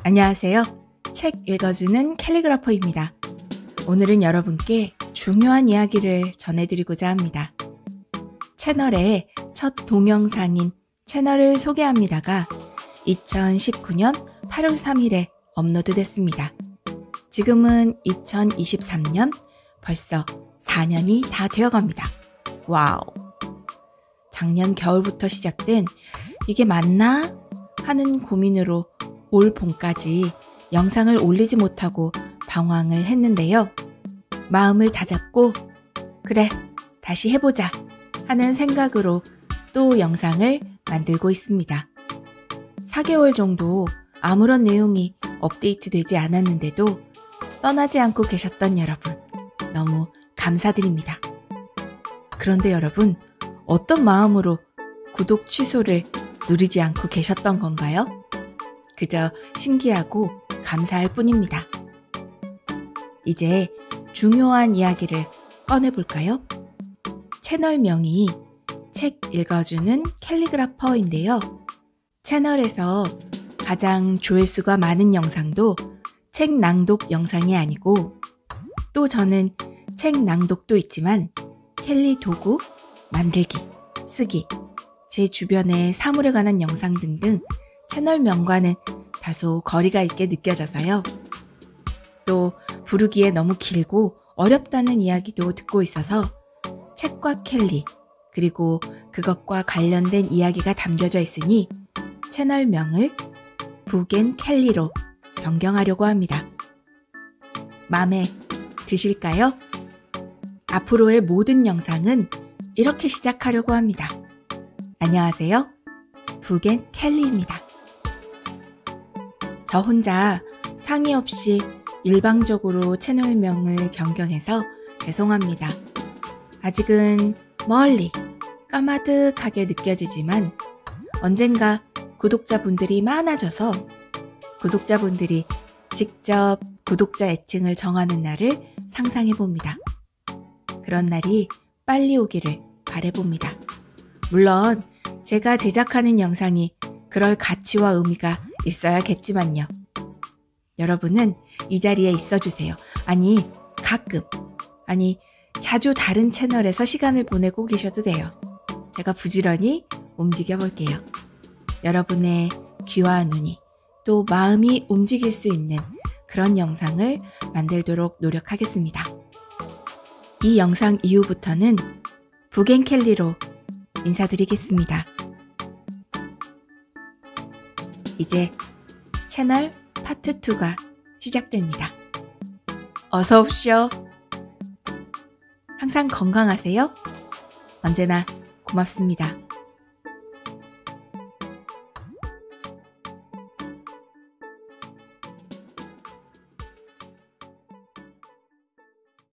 안녕하세요. 책 읽어주는 캘리그라퍼입니다. 오늘은 여러분께 중요한 이야기를 전해드리고자 합니다. 채널의 첫 동영상인 채널을 소개합니다가 2019년 8월 3일에 업로드됐습니다. 지금은 2023년 벌써 4년이 다 되어갑니다. 와우! 작년 겨울부터 시작된 이게 맞나? 하는 고민으로 올 봄까지 영상을 올리지 못하고 방황을 했는데요. 마음을 다잡고 그래, 다시 해보자 하는 생각으로 또 영상을 만들고 있습니다. 4개월 정도 아무런 내용이 업데이트되지 않았는데도 떠나지 않고 계셨던 여러분, 너무 감사드립니다. 그런데 여러분, 어떤 마음으로 구독 취소를 누르지 않고 계셨던 건가요? 그저 신기하고 감사할 뿐입니다. 이제 중요한 이야기를 꺼내볼까요? 채널명이 책 읽어주는 캘리그라퍼인데요. 채널에서 가장 조회수가 많은 영상도 책 낭독 영상이 아니고, 또 저는 책 낭독도 있지만 캘리 도구, 만들기, 쓰기, 제 주변의 사물에 관한 영상 등등 채널명과는 다소 거리가 있게 느껴져서요. 또 부르기에 너무 길고 어렵다는 이야기도 듣고 있어서 책과 캘리, 그리고 그것과 관련된 이야기가 담겨져 있으니 채널명을 북앤캘리로 변경하려고 합니다. 마음에 드실까요? 앞으로의 모든 영상은 이렇게 시작하려고 합니다. 안녕하세요. 북앤캘리입니다. 저 혼자 상의 없이 일방적으로 채널명을 변경해서 죄송합니다. 아직은 멀리 까마득하게 느껴지지만 언젠가 구독자분들이 많아져서 구독자분들이 직접 구독자 애칭을 정하는 날을 상상해봅니다. 그런 날이 빨리 오기를 바라봅니다. 물론 제가 제작하는 영상이 그럴 가치와 의미가 있어야겠지만요. 여러분은 이 자리에 있어주세요. 아니, 가끔, 자주 다른 채널에서 시간을 보내고 계셔도 돼요. 제가 부지런히 움직여 볼게요. 여러분의 귀와 눈이 또 마음이 움직일 수 있는 그런 영상을 만들도록 노력하겠습니다. 이 영상 이후부터는 북앤캘리로 인사드리겠습니다. 이제 채널 파트 2가 시작됩니다. 어서 오십시오. 항상 건강하세요. 언제나 고맙습니다.